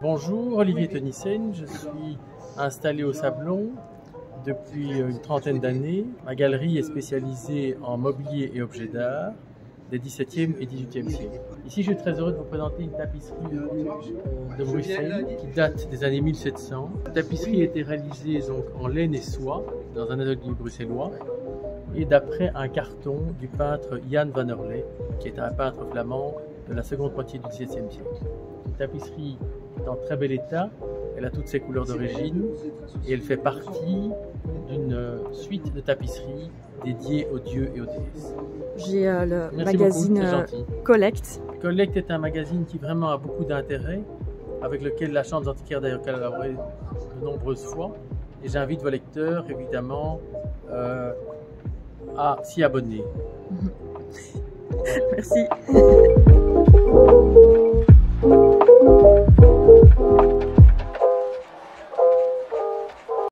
Bonjour, Olivier Tonissen, je suis installé au Sablon depuis une trentaine d'années. Ma galerie est spécialisée en mobilier et objets d'art des XVIIe et XVIIIe siècles. Ici, je suis très heureux de vous présenter une tapisserie de Bruxelles qui date des années 1700. La tapisserie a été réalisée donc en laine et soie dans un atelier bruxellois et d'après un carton du peintre Jan van Orley, qui est un peintre flamand de la seconde moitié du XVIIe siècle. La tapisserie est en très bel état, elle a toutes ses couleurs d'origine et elle fait partie d'une suite de tapisseries dédiées aux dieux et aux déesses. J'ai le magazine Collect. Collect est un magazine qui vraiment a beaucoup d'intérêt, avec lequel la Chambre des antiquaires d'ailleurs collaboré de nombreuses fois. Et j'invite vos lecteurs évidemment à s'y abonner. Merci.